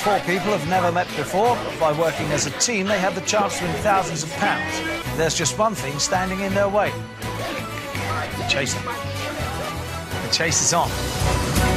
four people have never met before, but by working as a team, they have the chance to win thousands of pounds. There's just one thing standing in their way. The chase. The chase is on.